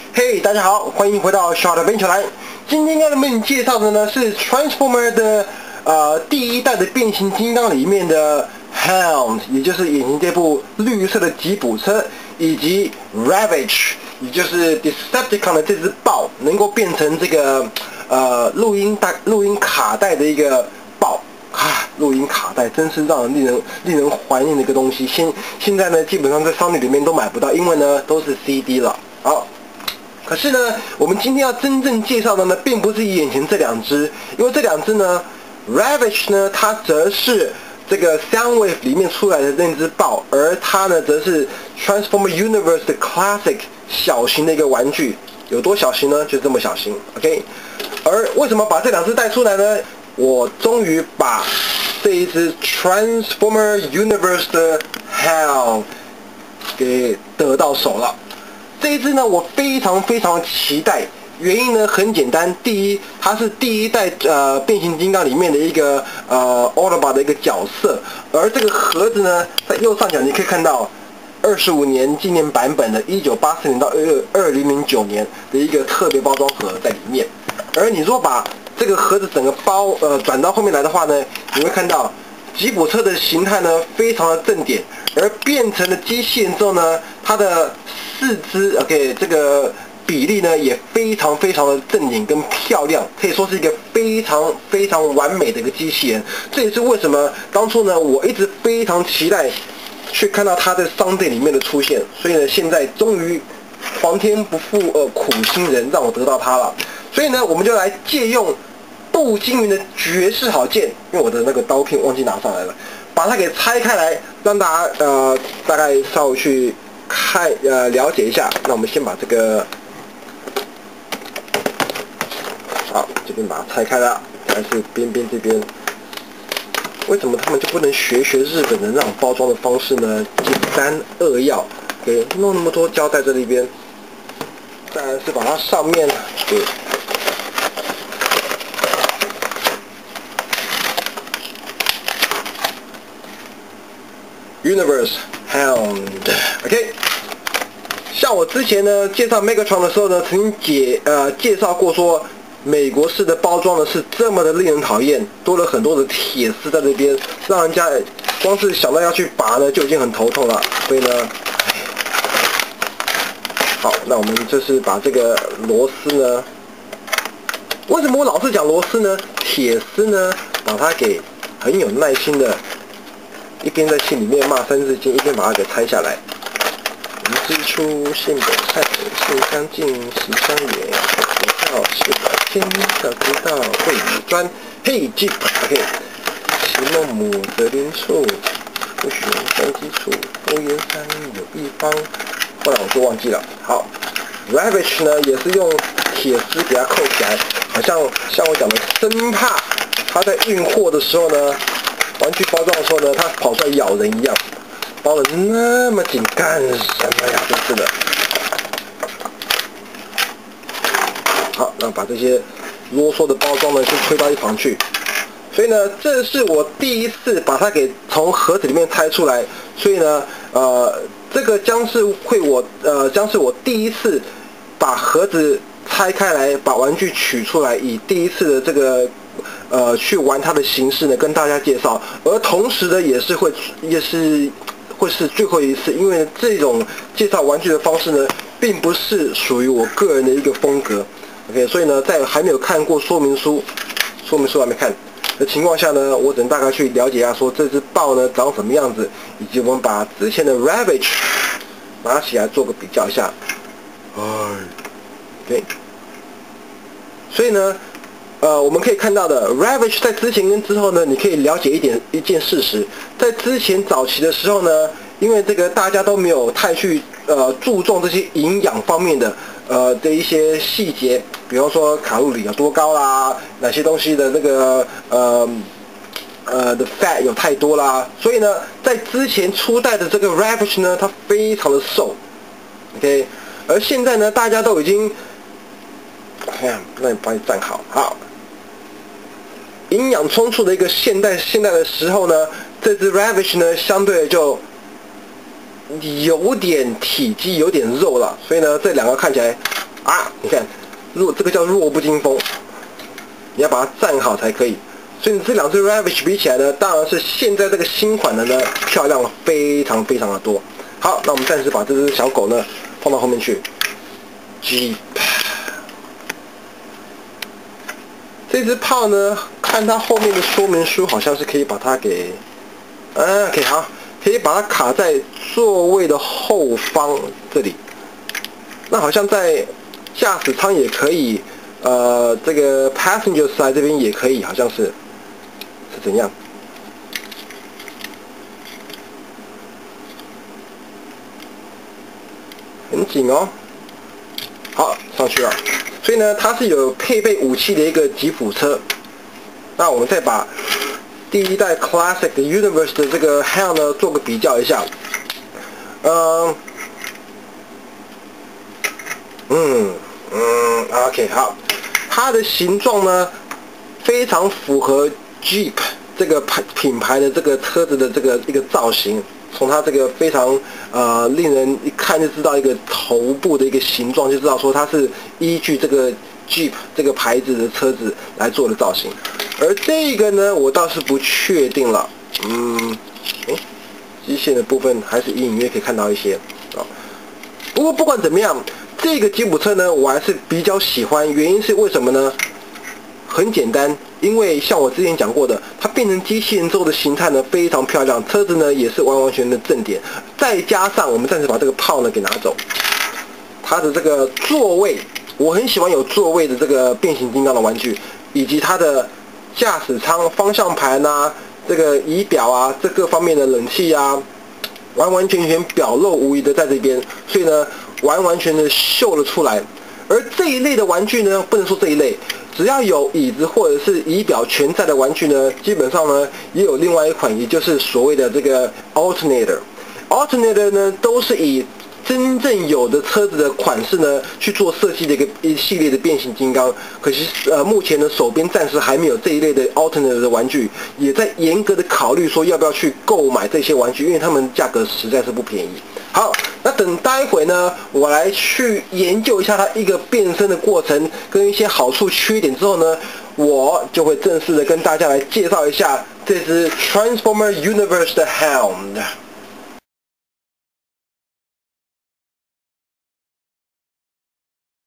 嘿，大家好，欢迎回到小的冰球来。今天要为你介绍的呢是 Transformer 的第一代的变形金刚里面的 Hound， 也就是眼前这部绿色的吉普车，以及 Ravage， 也就是 Decepticon 的这只豹，能够变成这个录音卡带的一个豹。录音卡带真是让人令人怀念的一个东西。现在呢，基本上在商店里面都买不到，因为呢都是 CD 了。好。可是呢，我们今天要真正介绍的呢，并不是眼前这两只，因为这两只呢 ，Ravage 呢，它则是这个 Soundwave 里面出来的那只豹，而它呢，则是 Transformer Universe 的 Classic 小型的一个玩具，有多小型呢？就这么小型 ，OK。而为什么把这两只带出来呢？我终于把这一只 Transformer Universe 的 Hound 给得到手了。这一只呢，我非常期待。原因呢很简单，第一，它是第一代变形金刚里面的一个Autobot 的一个角色，而这个盒子呢，在右上角你可以看到25年纪念版本的1984年到2009年的一个特别包装盒在里面。而你如果把这个盒子整个转到后面来的话呢，你会看到吉普车的形态呢非常的正点，而变成了机器人之后呢，它的四肢 OK 这个比例呢也非常的正点跟漂亮，可以说是一个非常完美的一个机器人。这也是为什么当初呢我一直非常期待去看到它在商店里面的出现，所以呢现在终于皇天不负苦心人，让我得到它了。所以呢我们就来借用步惊云的绝世好剑，因为我的那个刀片忘记拿上来了，把它给拆开来，让大家大概稍微去看了解一下。那我们先把这个好这边把它拆开了，还是边边这边。为什么他们就不能学日本的那种包装的方式呢？简单扼要，给弄那么多胶带在这边，当然是把它上面给Universe Hound OK。 像我之前呢介绍 Megatron 的时候呢，曾经介绍过说，美国式的包装呢是这么的令人讨厌，多了很多的铁丝在这边，让人家光是想到要去拔呢就已经很头痛了。所以呢，好，那我们就是把这个螺丝呢，为什么我老是讲螺丝呢？铁丝呢，把它给很有耐心的。一边在信里面骂三字经，一边把它给拆下来。人之初，性本善，性相近，习相远。不道，性乃迁，道之道，贵以专。嘿，OK。其孟母，择邻处，不许人三机处。夫曰三，有一方。后来我就忘记了。好 ，Ravage 呢也是用铁丝给它扣起来，好像我讲的，生怕它在运货的时候呢。玩具包装的时候呢，它跑出来咬人一样，包得那么紧干什么呀？真是的。好，那把这些啰嗦的包装呢，先推到一旁去。所以呢，这是我第一次把它给从盒子里面拆出来，所以呢，这个将是我第一次把盒子拆开来，把玩具取出来，以第一次的这个。去玩它的形式呢，跟大家介绍，而同时呢，也是会是最后一次，因为这种介绍玩具的方式呢，并不是属于我个人的一个风格。OK， 所以呢，在还没有看过说明书还没看的情况下呢，我只能大概去了解一下，说这只豹呢长什么样子，以及我们把之前的 Ravage 拿起来做个比较一下。OK， 所以呢。我们可以看到的 Ravage 在之前跟之后呢，你可以了解一件事实，在之前早期的时候呢，因为这个大家都没有太去注重这些营养方面的的一些细节，比方说卡路里有多高啦，哪些东西的那个的 fat 有太多啦，所以呢，在之前初代的这个 Ravage 呢，它非常的瘦 ，OK， 而现在呢，大家都已经，那你帮你站好，好。营养充足的一个现代的时候呢，这只 Ravage 呢相对就有点体积有点肉了，所以呢这两个看起来啊，你看，这个叫弱不禁风，你要把它站好才可以。所以这两只 Ravage 比起来呢，当然是现在这个新款的呢漂亮非常非常的多。好，那我们暂时把这只小狗呢放到后面去。Jeep， 这只炮呢，看它后面的说明书，好像是可以把它给，OK 好，可以把它卡在座位的后方这里。那好像在驾驶舱也可以，这个 passenger side 这边也可以，好像是怎样？很紧哦。好，上去了。所以呢，它是有配备武器的一个吉普车。那我们再把第一代 Classic 的 Universe 的这个 Hound 呢做个比较一下。OK 好，它的形状呢非常符合 Jeep 这个品牌的这个车子的这个一个造型。从它这个非常令人一看就知道一个头部的一个形状，就知道说它是依据这个 Jeep 这个牌子的车子来做的造型。而这个呢，我倒是不确定了。机械的部分还是隐约可以看到一些啊。不过不管怎么样，这个吉普车呢，我还是比较喜欢。原因是为什么呢？很简单，因为像我之前讲过的，它变成机器人之后的形态呢非常漂亮，车子呢也是完完全全的正点，再加上我们暂时把这个炮呢给拿走，它的这个座位，我很喜欢有座位的这个变形金刚的玩具，以及它的驾驶舱、方向盘啊、这个仪表啊，这各方面的冷气啊，完完全全表露无遗的在这边，所以呢完完全全的秀了出来。而这一类的玩具呢，不能说这一类，只要有椅子或者是仪表全在的玩具呢，基本上呢也有另外一款，也就是所谓的这个 Alternator 呢，都是以真正有的车子的款式呢去做设计的一系列的变形金刚。可惜目前的手边暂时还没有这一类的 Alternator 的玩具，也在严格的考虑说要不要去购买这些玩具，因为它们价格实在是不便宜。好，那等待会呢，我来去研究一下它一个变身的过程跟一些好处缺点之后呢，我就会正式的跟大家来介绍一下这只 Transformer Universe 的 Hound。